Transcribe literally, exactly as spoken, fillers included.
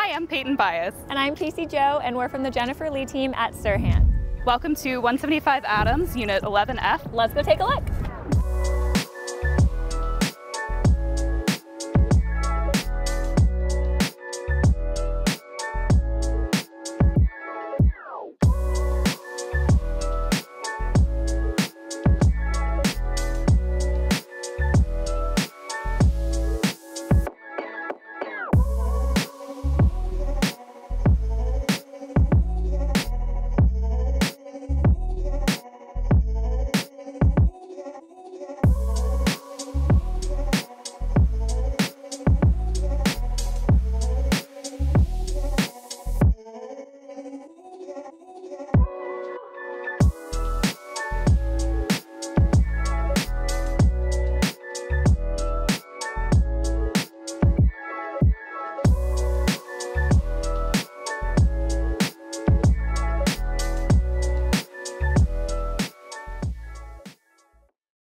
Hi, I'm Peyton Bias. And I'm Casey Joe, and we're from the Jennifer Lee team at SERHANT. Welcome to one seventy-five Adams, Unit eleven F. Let's go take a look.